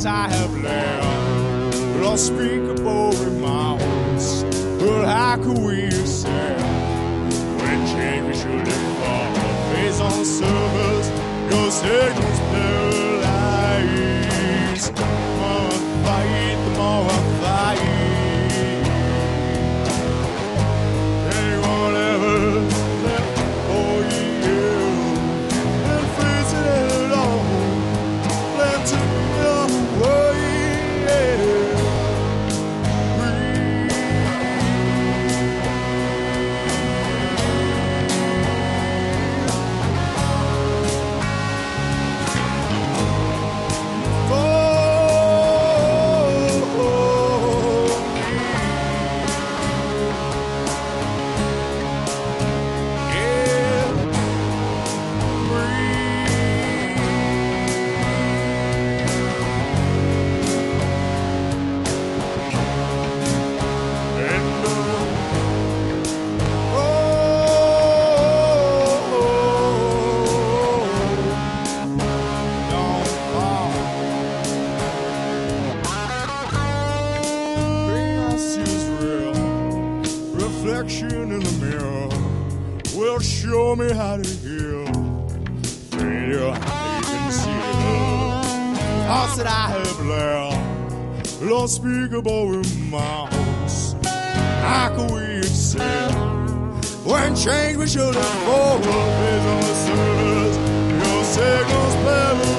thoughts I have left, unspeakable remorse. But how could we accept when change we should have fought? Face on the surface, your signals paralyzed. The more I fight, the more I fight. Anyone ever left for you and freezing it all? Plenty of way. In the mirror will show me how to heal. Failure, how you can see it. Thoughts that I have left, unspeakable remorse. How can we accept when change we should have forward? Is on the surface, your signals paralyzed.